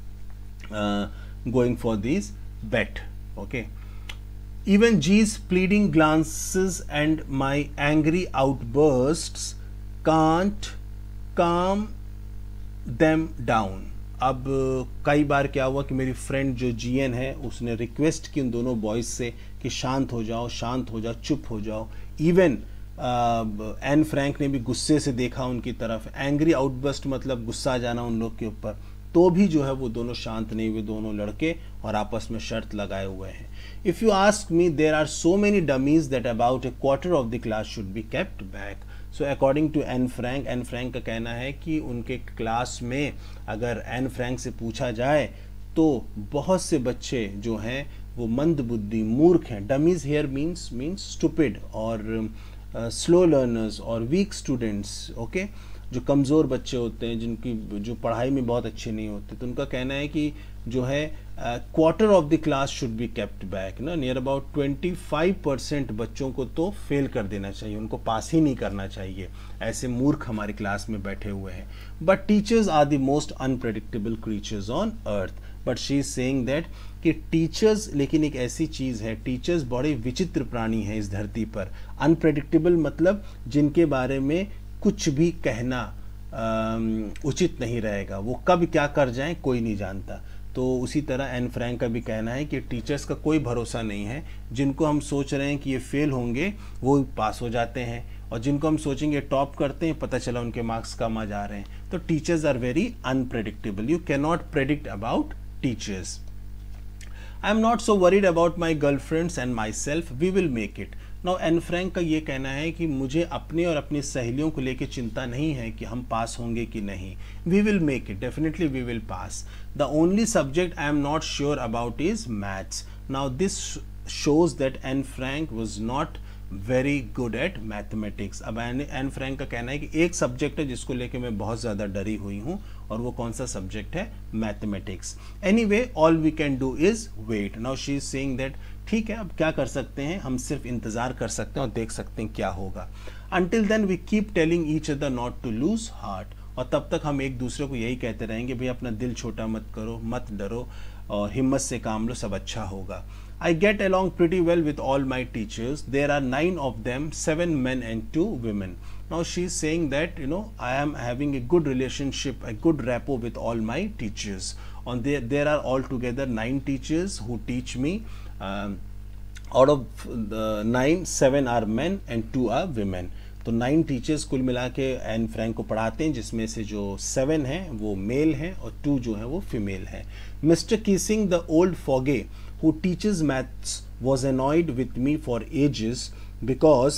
going for this bet. Okay, even G's pleading glances and my angry outbursts can't calm them down. अब कई बार क्या हुआ कि मेरी फ्रेंड जो जीएन है उसने रिक्वेस्ट की उन दोनों बॉयज से कि शांत हो जाओ, शांत हो जाओ, चुप हो जाओ। इवन एन फ्रैंक ने भी गुस्से से देखा उनकी तरफ। एंग्री आउटबर्स्ट मतलब गुस्सा आ जाना उन लोग के ऊपर, तो भी जो है वो दोनों शांत नहीं हुए, दोनों लड़के, और आपस में शर्त लगाए हुए हैं। If you ask me there are so many dummies that about a quarter of the class should be kept back. So according to Anne Frank, Anne Frank का कहना है कि उनके क्लास में अगर एन फ्रैंक से पूछा जाए तो बहुत से बच्चे जो हैं वो मंद बुद्धि, मूर्ख हैं। Dummies here means means stupid और स्लो लर्नर्स और वीक स्टूडेंट्स। ओके, जो कमज़ोर बच्चे होते हैं, जिनकी जो पढ़ाई में बहुत अच्छे नहीं होते, तो उनका कहना है कि जो है quarter of the class should be kept back ना। Near about twenty five percent बच्चों को तो फेल कर देना चाहिए, उनको पास ही नहीं करना चाहिए। ऐसे मूर्ख हमारी क्लास में बैठे हुए हैं। But teachers are the most unpredictable creatures on earth. But she is saying that कि टीचर्स, लेकिन एक ऐसी चीज़ है, टीचर्स बड़े विचित्र प्राणी हैं इस धरती पर। अनप्रेडिक्टेबल मतलब जिनके बारे में कुछ भी कहना आ, उचित नहीं रहेगा, वो कब क्या कर जाएं कोई नहीं जानता। तो उसी तरह एन फ्रैंक का भी कहना है कि टीचर्स का कोई भरोसा नहीं है। जिनको हम सोच रहे हैं कि ये फेल होंगे वो पास हो जाते हैं, और जिनको हम सोचेंगे टॉप करते हैं पता चला उनके मार्क्स कम आ जा रहे हैं। तो teachers are very unpredictable, you can not predict about teachers. I am not so worried about my girlfriends and myself, we will make it. Now Anne Frank का ये कहना है कि मुझे अपने और अपनी सहेलियों को लेकर चिंता नहीं है कि हम पास होंगे कि नहीं। We will make it, definitely we will pass. The only subject I am not sure about is maths. Now this shows that Anne Frank was not very good at mathematics. अब एन फ्रैंक का कहना है कि एक subject है जिसको लेके मैं बहुत ज़्यादा डरी हुई हूँ, और वो कौन सा सब्जेक्ट है? Mathematics. Anyway all we can do is wait. Now she is saying that ठीक है, अब क्या कर सकते हैं, हम सिर्फ इंतज़ार कर सकते हैं और देख सकते हैं क्या होगा। Until then we keep telling each other not to lose heart, और तब तक हम एक दूसरे को यही कहते रहेंगे, भाई अपना दिल छोटा मत करो, मत डरो और हिम्मत से काम लो, सब अच्छा होगा। I get along pretty well with all my teachers. There are nine of them, seven men and two women. Now she is saying that you know I am having a good relationship, a good rapport with all my teachers. On there there are altogether nine teachers who teach me. Um, out of the nine, seven are men and two are women. तो nine teachers कुल मिला के N Frank को पढ़ाते हैं, जिसमें से जो सेवन हैं वो मेल हैं और टू जो है वो फीमेल हैं। Mr Keesing the old fogey who teaches maths was annoyed with me for ages because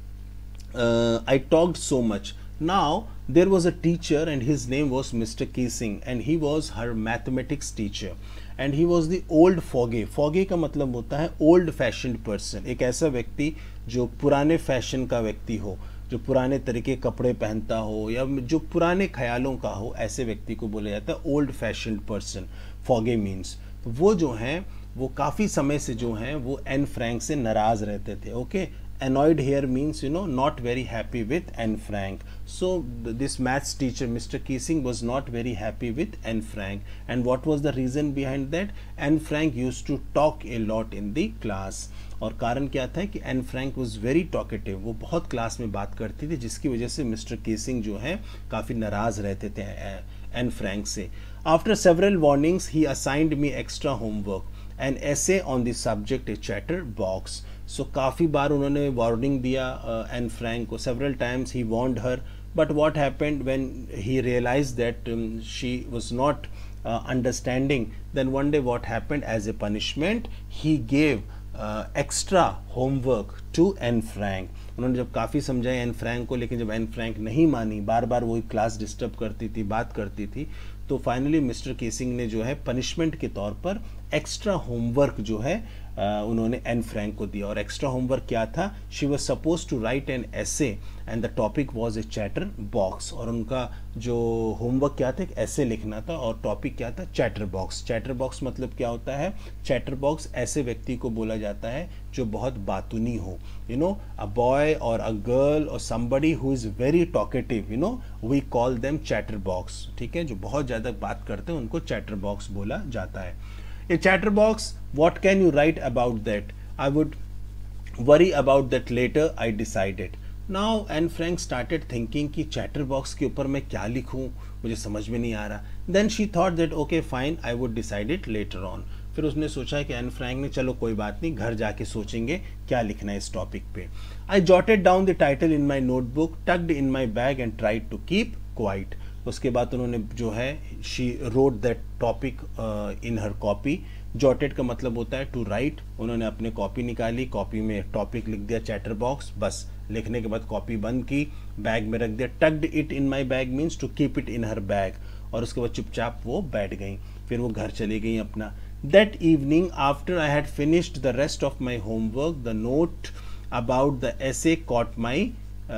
uh, I talked so much. Now there was a teacher and his name was Mister Keesing and he was her mathematics teacher and he was the old fogey. Fogey का मतलब होता है old fashioned person, एक ऐसा व्यक्ति जो पुराने fashion का व्यक्ति हो, जो पुराने तरीके कपड़े पहनता हो या जो पुराने ख्यालों का हो, ऐसे व्यक्ति को बोला जाता है old fashioned person. Fogey means वो जो हैं वो काफ़ी समय से जो हैं वो एन फ्रैंक से नाराज़ रहते थे। Okay, annoyed here means you know not very happy with Anne Frank. So th this maths teacher Mister Keesing was not very happy with Anne Frank. And what was the reason behind that? Anne Frank used to talk a lot in the class. और कारण क्या था कि Anne Frank was very talkative, वो बहुत class में बात करती थी, जिसकी वजह से मिस्टर केसिंग जो है काफ़ी नाराज़ रहते थे एन फ्रैंक से। After several warnings he assigned me extra homework an essay on the subject a chatterbox. सो काफ़ी बार उन्होंने वार्निंग दिया एन uh, फ्रैंक को, several times he warned her, but what happened when he realised that she was not understanding, then one day what happened, as a punishment he gave extra homework to Anne Frank. उन्होंने जब काफ़ी समझाया N Frank को, लेकिन जब Anne Frank नहीं मानी, बार बार वही क्लास डिस्टर्ब करती थी, बात करती थी, तो फाइनली मिस्टर केसिंग ने जो है पनिशमेंट के तौर पर एक्स्ट्रा होमवर्क जो है आ, उन्होंने एन फ्रैंक को दिया। और एक्स्ट्रा होमवर्क क्या था? She was suppose to write an essay and the topic was a chatterbox. और उनका जो होमवर्क क्या था? एक एसे लिखना था, और टॉपिक क्या था? Chatter box. चैटर बॉक्स मतलब क्या होता है? चैटर बॉक्स ऐसे व्यक्ति को बोला जाता है जो बहुत बातूनी हो, यू नो अ बॉय और अ गर्ल और somebody who is very talkative, you know we call them chatterbox. ठीक है, जो बहुत ज़्यादा बात करते हैं उनको चैटर बॉक्स बोला जाता है। A chatterbox, what can you write about that? I would worry about that later, I decided. Now Anne Frank started thinking कि chatterbox के ऊपर मैं क्या लिखूं, मुझे समझ में नहीं आ रहा। Then she thought that okay fine, I would decide it later on. फिर उसने सोचा कि एन फ्रैंक ने चलो कोई बात नहीं, घर जाके सोचेंगे क्या लिखना है इस टॉपिक पे। I jotted down the title in my notebook, tucked in my bag and tried to keep quiet. उसके बाद उन्होंने जो है she wrote that topic in her copy. Jotted का मतलब होता है टू राइट। उन्होंने अपने कॉपी निकाली, कॉपी में टॉपिक लिख दिया चैटर बॉक्स, बस लिखने के बाद कॉपी बंद की, बैग में रख दिया। Tucked it in my bag means to keep it in her bag. और उसके बाद चुपचाप वो बैठ गई, फिर वो घर चली गई अपना। That evening after I had finished the rest of my homework, the note about the essay caught my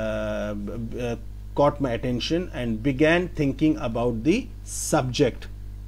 caught my attention and began thinking about the subject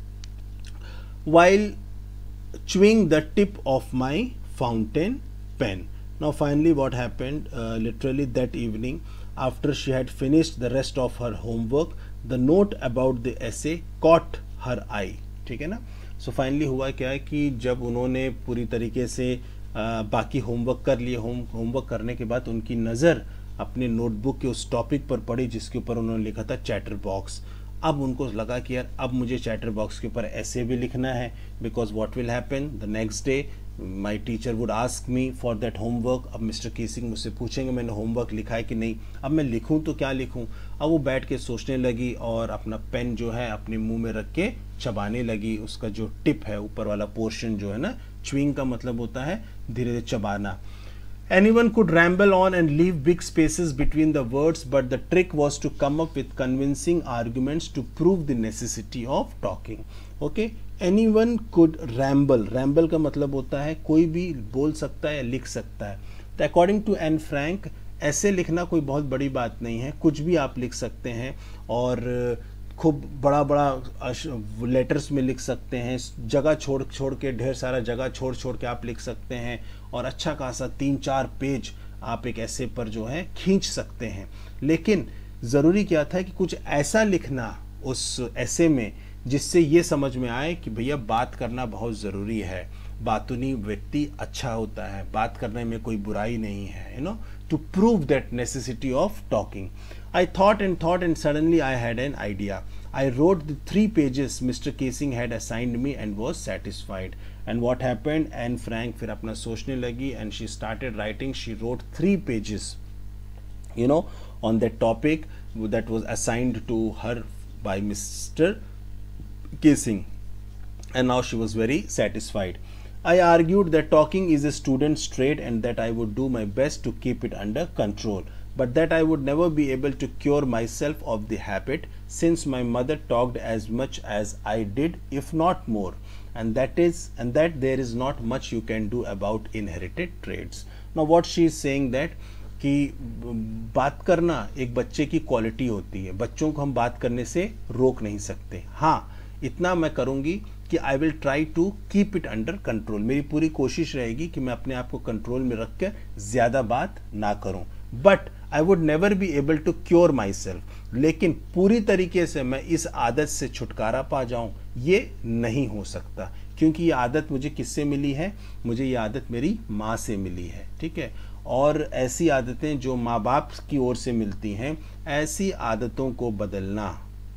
while chewing the tip of my fountain pen. Now finally what happened, uh, literally that evening after she had finished the rest of her homework, the note about the essay caught her eye. ठीक है ना? So finally हुआ क्या कि जब उन्होंने पूरी तरीके से uh, बाकी होमवर्क कर लिए, होम होमवर्क करने के बाद उनकी नज़र अपने नोटबुक के उस टॉपिक पर पड़ी जिसके ऊपर उन्होंने लिखा था चैटर बॉक्स। अब उनको लगा कि यार अब मुझे चैटर बॉक्स के ऊपर ऐसे भी लिखना है, because what will happen the next day my teacher would ask me for that homework. अब मिस्टर केसिंग मुझसे पूछेंगे मैंने होमवर्क लिखा है कि नहीं, अब मैं लिखूं तो क्या लिखूं। अब वो बैठ के सोचने लगी और अपना पेन जो है अपने मुंह में रख के चबाने लगी। उसका जो टिप है, ऊपर वाला पोर्शन जो है ना, च्यूइंग का मतलब होता है धीरे धीरे चबाना। Anyone could ramble on and leave big spaces between the words, but the trick was to come up with convincing arguments to prove the necessity of talking. Okay, anyone could ramble. Ramble का मतलब होता है कोई भी बोल सकता है या लिख सकता है। तो अकॉर्डिंग टू एन फ्रैंक ऐसे लिखना कोई बहुत बड़ी बात नहीं है, कुछ भी आप लिख सकते हैं और खूब बड़ा बड़ा लेटर्स में लिख सकते हैं, जगह छोड़ छोड़ के, ढेर सारा जगह छोड़ छोड़ के आप लिख सकते हैं और अच्छा खासा तीन चार पेज आप एक ऐसे पर जो है खींच सकते हैं। लेकिन ज़रूरी क्या था कि कुछ ऐसा लिखना उस ऐसे में जिससे ये समझ में आए कि भैया बात करना बहुत ज़रूरी है, बातूनी व्यक्ति अच्छा होता है, बात करने में कोई बुराई नहीं है, you know, to prove that necessity of talking. I thought and thought and suddenly I had an idea. I wrote the three pages Mister Casing had assigned me and was satisfied. And what happened? Anne Frank फिर अपना सोचने लगी and she started writing. She wrote three pages, you know, on that topic that was assigned to her by Mister Casing. And now she was very satisfied. I argued that talking is a student's trade and that I would do my best to keep it under control, but that I would never be able to cure myself of the habit, since my mother talked as much as I did, if not more, and that is and that there is not much you can do about inherited traits. Now what she is saying that कि बात करना एक बच्चे की quality होती है, बच्चों को हम बात करने से रोक नहीं सकते। हाँ, इतना मैं करूँगी कि I will try to keep it under control, मेरी पूरी कोशिश रहेगी कि मैं अपने आप को कंट्रोल में रख कर ज़्यादा बात ना करूँ, but I would never be able to cure my self, लेकिन पूरी तरीके से मैं इस आदत से छुटकारा पा जाऊं ये नहीं हो सकता, क्योंकि ये आदत मुझे किससे मिली है? मुझे ये आदत मेरी माँ से मिली है, ठीक है। और ऐसी आदतें जो माँ बाप की ओर से मिलती हैं, ऐसी आदतों को बदलना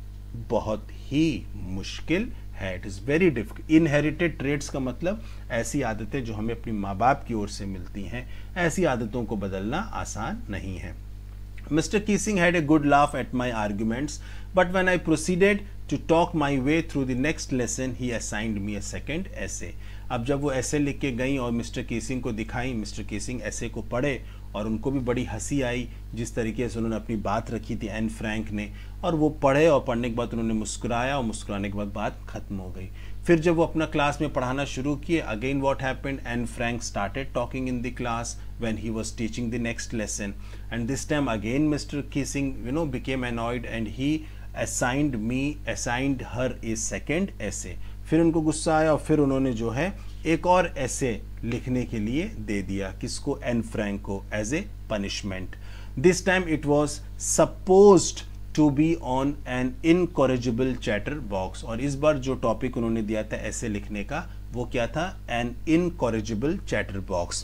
बहुत ही मुश्किल है। It is very difficult. Inherited traits का मतलब ऐसी आदतें जो हमें अपनी माँ बाप की ओर से मिलती हैं, ऐसी आदतों को बदलना आसान नहीं है। Mister Keesing had a good laugh at my arguments, but when I proceeded to talk my way through the next lesson, he assigned me a second essay. अब जब वो ऐसे लिख के गई और मिस्टर केसिंग को दिखाई, मिस्टर केसिंग ऐसे को पढ़े और उनको भी बड़ी हंसी आई जिस तरीके से उन्होंने अपनी बात रखी थी एन फ्रैंक ने, और वो पढ़े और पढ़ने के बाद उन्होंने मुस्कुराया और मुस्कुराने के बाद बात खत्म हो गई। फिर जब वो अपना क्लास में पढ़ाना शुरू किए, again what happened, Anne Frank started talking in the class when he was teaching the next lesson, and this time again Mister Keesing, you know, became annoyed and he assigned me assigned her a second essay. फिर उनको गुस्सा आया और फिर उन्होंने जो है एक और ऐसे लिखने के लिए दे दिया, किसको? एन फ्रैंक को, as a punishment. This time it was supposed to be on an incorrigible chatterbox, और इस बार जो टॉपिक उन्होंने दिया था ऐसे लिखने का वो क्या था? An incorrigible chatterbox.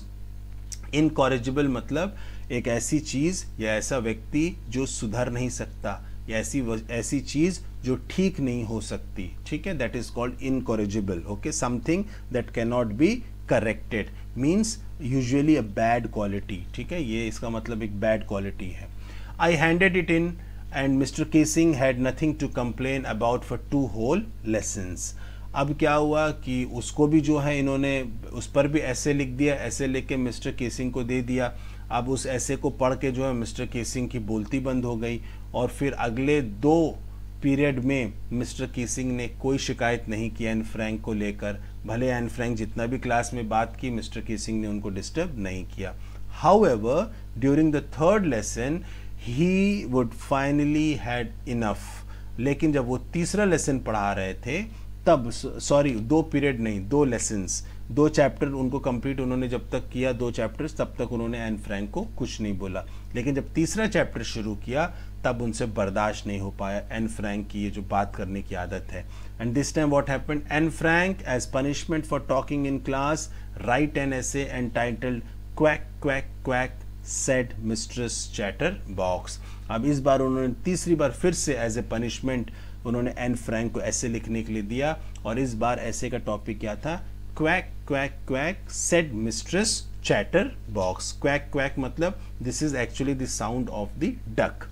Incorrigible मतलब एक ऐसी चीज या ऐसा व्यक्ति जो सुधर नहीं सकता, या ऐसी ऐसी चीज जो ठीक नहीं हो सकती, ठीक है, that is called incorrigible. Okay, something that can not be corrected means usually a bad quality, ठीक है, ये इसका मतलब एक बैड क्वालिटी है। I handed it in and Mister Keesing had nothing to complain about for two whole lessons. अब क्या हुआ कि उसको भी जो है इन्होंने उस पर भी ऐसे लिख दिया, ऐसे लिख के मिस्टर केसिंग को दे दिया। अब उस ऐसे को पढ़ के जो है मिस्टर केसिंग की बोलती बंद हो गई, और फिर अगले दो पीरियड में मिस्टर केसिंग ने कोई शिकायत नहीं की एन फ्रैंक को लेकर। भले एन फ्रैंक जितना भी क्लास में बात की, मिस्टर केसिंग ने उनको डिस्टर्ब नहीं किया। However during the third lesson he would finally had enough, लेकिन जब वो तीसरा लेसन पढ़ा रहे थे तब, सॉरी दो पीरियड नहीं, दो लेसन्स, दो चैप्टर उनको कंप्लीट उन्होंने जब तक किया, दो चैप्टर्स, तब तक उन्होंने एन फ्रैंक को कुछ नहीं बोला। लेकिन जब तीसरा चैप्टर शुरू किया तब उनसे बर्दाश्त नहीं हो पाया एन फ्रैंक की ये जो बात करने की आदत है। And this time what happened, Anne Frank as punishment for talking in class write an essay entitled quack quack quack said Mistress Chatterbox बॉक्स। अब इस बार उन्होंने तीसरी बार फिर से एज ए पनिशमेंट उन्होंने एन फ्रैंक को ऐसे लिखने के लिए दिया, और इस बार ऐसे का टॉपिक क्या था? Quack quack quack said Mistress Chatterbox बॉक्स। क्वैक क्वैक मतलब this is actually the sound of the duck.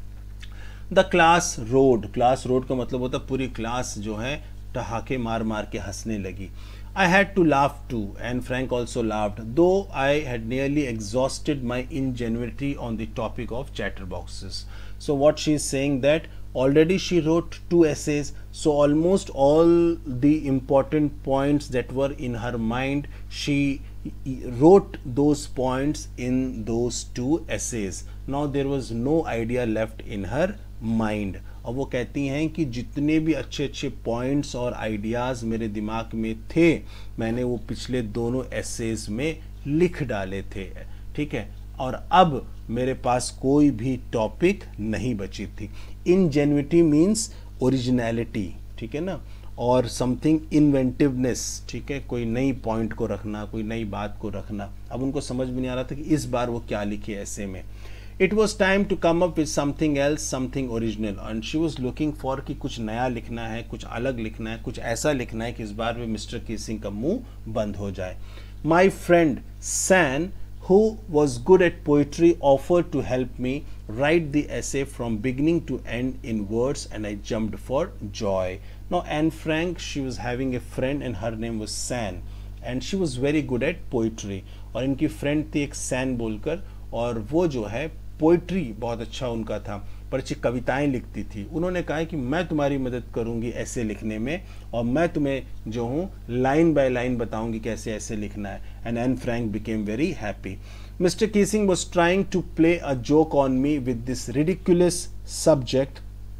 The class roared, class roared का मतलब होता पूरी क्लास जो है ठहाके मार मार के हंसने लगी। I had to laugh too, and Frank also laughed, though I had nearly exhausted my ingenuity on the topic of chatterboxes. So what she is saying that already she wrote two essays, so almost all the important points that were in her mind she wrote those points in those two essays. Now there was no idea left in her mind. और वो कहती हैं कि जितने भी अच्छे अच्छे points और आइडियाज़ मेरे दिमाग में थे मैंने वो पिछले दोनों एसेज में लिख डाले थे, ठीक है, और अब मेरे पास कोई भी टॉपिक नहीं बची थी. इनजेन्युइटी मीन्स ओरिजिनलिटी, ठीक है ना, और समथिंग इन्वेंटिवनेस, ठीक है, कोई नई पॉइंट को रखना, कोई नई बात को रखना. अब उनको समझ में नहीं आ रहा था कि इस बार वो क्या लिखे ऐसे में. It was time to come up with something else, something original, and she was looking for कि कुछ नया लिखना है, कुछ अलग लिखना है, कुछ ऐसा लिखना है कि इस बार में मिस्टर कीसिंग का मुंह बंद हो जाए. My friend San, who was good at poetry, offered to help me write the essay from beginning to end in words, and I jumped for joy. Now Anne Frank, she was having a friend and her name was San, and she was very good at poetry. और इनकी friend थी एक San बोलकर, और वो जो है poetry बहुत अच्छा उनका था, पर अच्छी कविताएं लिखती थी. उन्होंने कहा कि मैं तुम्हारी मदद करूंगी ऐसे लिखने में, और मैं तुम्हें जो हूँ लाइन बाय लाइन बताऊंगी कैसे ऐसे लिखना है. And Anne Frank became very happy. Mister Keesing was trying to play a joke on me with this ridiculous subject,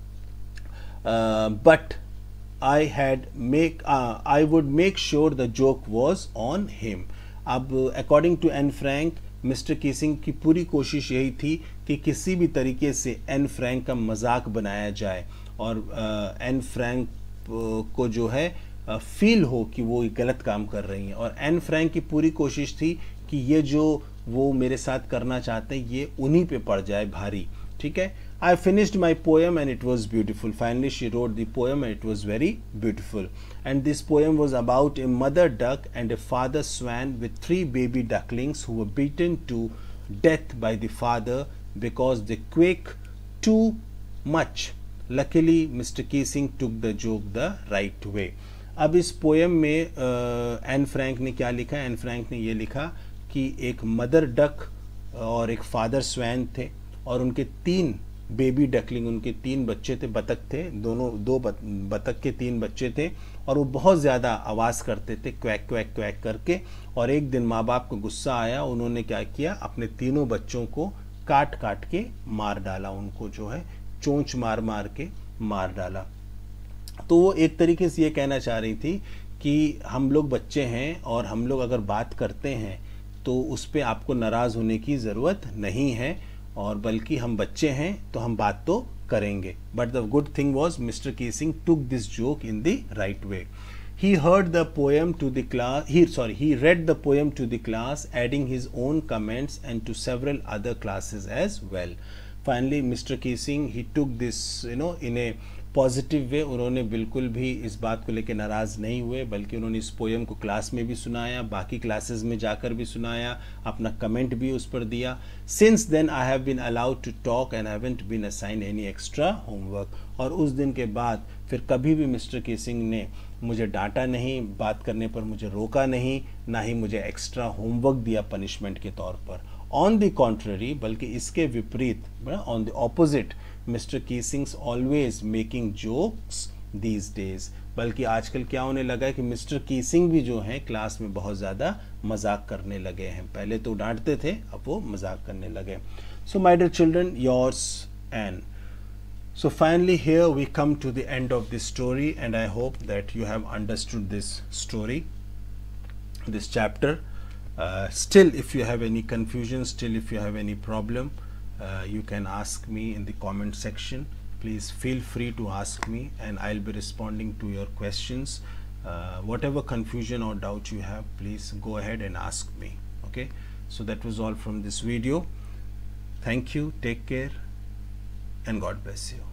but I had make I would make sure the joke was on him. अब according to Anne Frank, Mister Keesing की पूरी कोशिश यही थी कि किसी भी तरीके से एन फ्रैंक का मजाक बनाया जाए और एन फ्रैंक को जो है फील हो कि वो गलत काम कर रही हैं. और एन फ्रैंक की पूरी कोशिश थी कि ये जो वो मेरे साथ करना चाहते हैं ये उन्हीं पे पड़ जाए भारी, ठीक है. I finished my poem and it was beautiful. Finally she wrote the poem and it was very beautiful. And this poem was about a mother duck and a father swan with three baby ducklings who were beaten to death by the father because they quake too much. Luckily Mister Keesing took the joke the right way. अब इस poem में Anne Frank ने क्या लिखा? Anne Frank ने ये लिखा कि एक मदर डक और एक फादर स्वैन थे और उनके तीन बेबी डकलिंग, उनके तीन बच्चे थे, बतख थे, दोनों दो बतख के तीन बच्चे थे और वो बहुत ज़्यादा आवाज़ करते थे क्वैक क्वैक क्वैक करके. और एक दिन माँ बाप को गुस्सा आया, उन्होंने क्या किया, अपने तीनों बच्चों को काट काट के मार डाला, उनको जो है चोंच मार मार के मार डाला. तो वो एक तरीके से ये कहना चाह रही थी कि हम लोग बच्चे हैं और हम लोग अगर बात करते हैं तो उस पर आपको नाराज़ होने की ज़रूरत नहीं है, और बल्कि हम बच्चे हैं तो हम बात तो करेंगे. But the good thing was Mister Keesing took this joke in the right way. He heard the poem to the class, he, sorry, he read the poem to the class, adding his own comments and to several other classes as well. Finally, Mister Keesing, he took this, you know, in a positive way. उन्होंने बिल्कुल भी इस बात को लेकर नाराज़ नहीं हुए, बल्कि उन्होंने इस पोएम को क्लास में भी सुनाया, बाकी क्लासेस में जाकर भी सुनाया, अपना कमेंट भी उस पर दिया. Since then I have been allowed to talk and I haven't been assign any extra homework. और उस दिन के बाद फिर कभी भी मिस्टर कीसिंग ने मुझे डांटा नहीं, बात करने पर मुझे रोका नहीं, ना ही मुझे एक्स्ट्रा होमवर्क दिया पनिशमेंट के तौर पर. ऑन द कॉन्ट्ररी, बल्कि इसके विपरीत, on the opposite, Mister Keesing's always making jokes these days. बल्कि आजकल क्या होने लगा है कि मिस्टर कीसिंग भी जो हैं क्लास में बहुत ज़्यादा मजाक करने लगे हैं. पहले तो डांटते थे, अब वो मजाक करने लगे. So my dear children, yours Anne. So finally here we come to the end of this story, and I hope that you have understood this story, this chapter. Uh, still if you have any confusion, still if you have any problem, uh, you can ask me in the comment section. Please feel free to ask me and I'll be responding to your questions. Uh, whatever confusion or doubt you have, please go ahead and ask me. Okay, so that was all from this video. Thank you, take care, and God bless you.